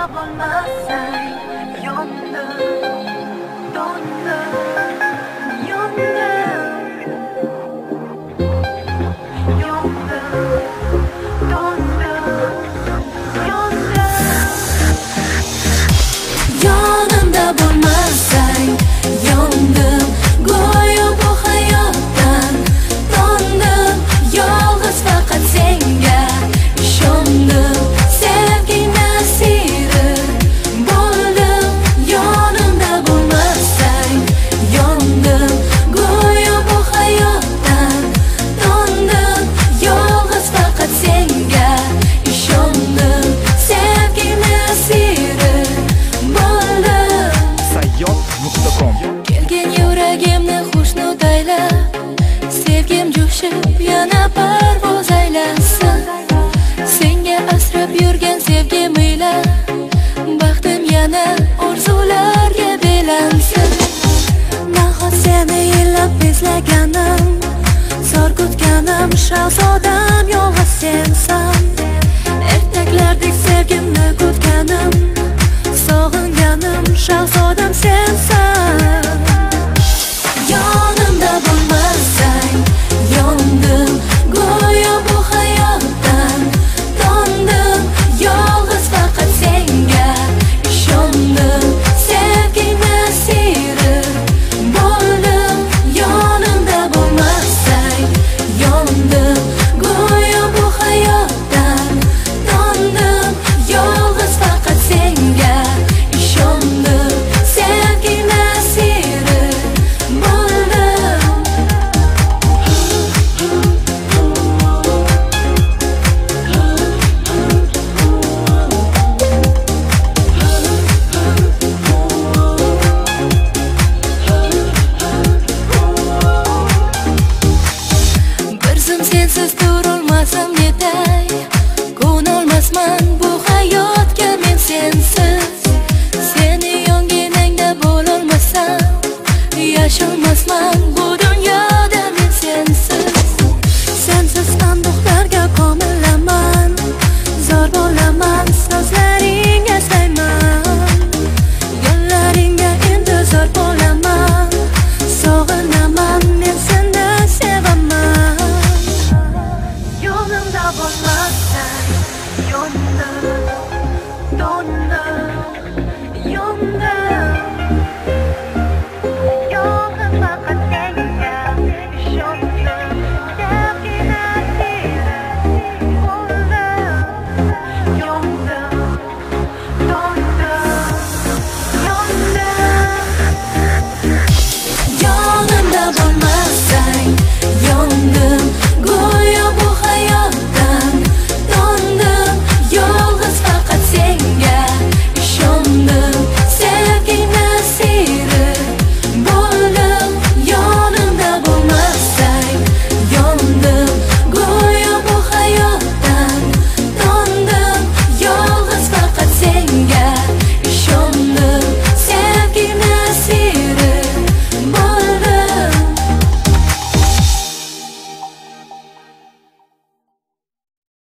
bo'lmasang yondim, dondim, yondim, yondim, dondim, yondim. Yonimda bo'lmasang yondim, go'yo bu hayotdan tondim, yolg'iz faqat senga ishondim, sevging nasiri bo'ldim. Yonimda bo'lmasang yondim, go'yo bu hayotdan tondim, yolg'iz faqat senga ishondim, sevging nasiri bo'ldim. Sayyod.com Kelgan yuragimni xushnud aylab, sevgim jo'shib yana parvoz aylasin. Senga asrab yurgan sevgim ila, baxtim yana orzularga belansin. Nahot seni yillab izlaganim, zor kutganim, shahzodam yolg'iz sensan. Ertaklardek sevgimni kutganim, sog'inganim, shahzodam sensan. Yonimda bo'lmasang yondim, go'yo bu hayotdan tondim, yolg'iz faqat senga ishondim, sevging nasiri bo'ldim. Yonimda bo'lmasang yondim, go'yo bu hayotdan tondim, yolg'iz faqat senga ishondim, sevging nasiri bo'ldim. Bir zum sensiz turolmasam netay, ko'nolmasman bu hayotga men sensiz. Seni yonginangda bo'lolmasam, yasholmasman bu dunyoda men sensiz. Sensiz anduhlarga ko'milaman, zor bo'laman, so'zlaring eslayman. Yo'llaringga intizor bo'laman, sog'inaman, men seni sevaman. Yonimda bo'lmasang yondim,